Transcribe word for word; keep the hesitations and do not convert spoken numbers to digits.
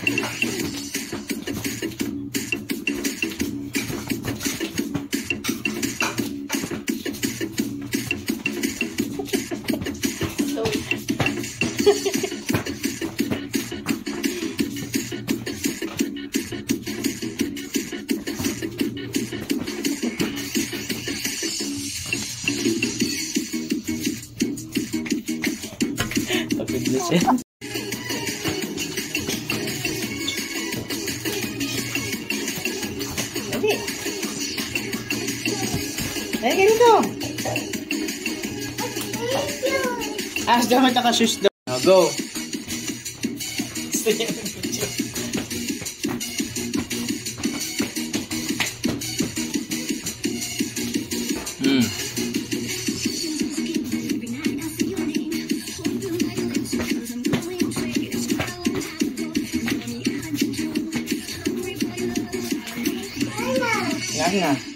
Pagpigil siya. Dali. Dali ka dito. Ah, dapat naka-shoes daw. Now, go. Gusto niya ng video. Hmm. Yan na.